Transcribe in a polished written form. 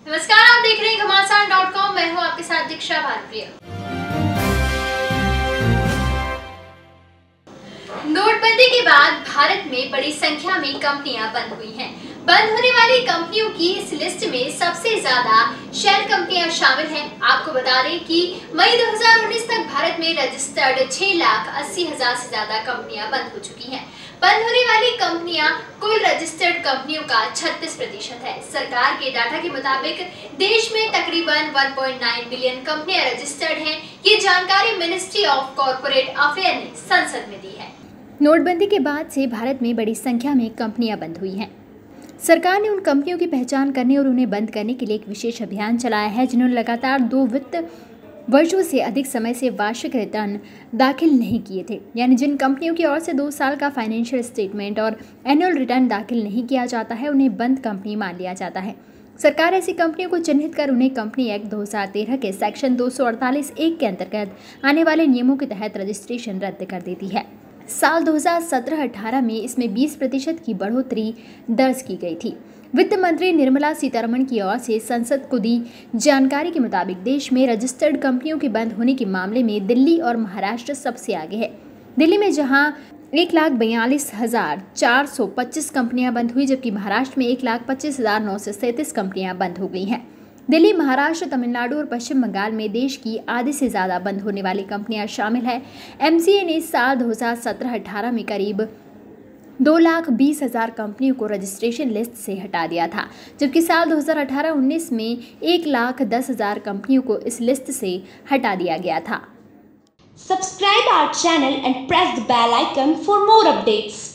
नमस्कार, आप देख रहे हैं घमासान.com। मैं हूं आपके साथ दीक्षा भारप्रिया। नोटबंदी के बाद भारत में बड़ी संख्या में कंपनियां बंद हुई हैं। बंद होने वाली कंपनियों की इस लिस्ट में सबसे ज्यादा शेल कंपनियां शामिल हैं। आपको बता दें कि मई 2019 तक भारत में रजिस्टर्ड 6,80,000 से ज्यादा कंपनियां बंद हो चुकी हैं। बंद होने वाली कंपनियां कुल रजिस्टर्ड कंपनियों का 36% है। सरकार के डाटा के मुताबिक देश में तकरीबन 1.9 मिलियन कंपनियां रजिस्टर्ड हैं। ये जानकारी मिनिस्ट्री ऑफ कॉर्पोरेट अफेयर ने संसद में दी है। नोटबंदी के बाद से भारत में बड़ी संख्या में कंपनियां बंद हुई हैं। सरकार ने उन कंपनियों की पहचान करने और उन्हें बंद करने के लिए एक विशेष अभियान चलाया है जिन्होंने लगातार 2 वित्त वर्षों से अधिक समय से वार्षिक रिटर्न दाखिल नहीं किए थे, यानी जिन कंपनियों की ओर से 2 साल का फाइनेंशियल स्टेटमेंट और एनुअल रिटर्न दाखिल नहीं किया जाता है, उन्हें बंद कंपनी मान लिया जाता है। सरकार ऐसी कंपनियों को चिन्हित कर उन्हें कंपनी एक्ट 2013 के सेक्शन 248(1) के अंतर्गत आने वाले नियमों के तहत रजिस्ट्रेशन रद्द कर देती है। साल 2017-18 में इसमें 20% की बढ़ोतरी दर्ज की गई थी। वित्त मंत्री निर्मला सीतारमण की ओर से संसद को दी जानकारी के मुताबिक देश में रजिस्टर्ड कंपनियों के बंद होने के मामले में दिल्ली और महाराष्ट्र सबसे आगे है। दिल्ली में जहां 1,42,425 कंपनियां बंद हुई, जबकि महाराष्ट्र में 1,25,937 कंपनियां बंद हो गई हैं। दिल्ली, महाराष्ट्र, तमिलनाडु और पश्चिम बंगाल में देश की आधे से ज़्यादा बंद होने वाली कंपनियां शामिल हैं। एमसीए ने साल 2017-18 में करीब 2,20,000 कंपनियों को रजिस्ट्रेशन लिस्ट से हटा दिया था, जबकि साल 2018-19 में 1,10,000 कंपनियों को इस लिस्ट से हटा दिया गया था। Subscribe our channel and press the bell icon for more updates.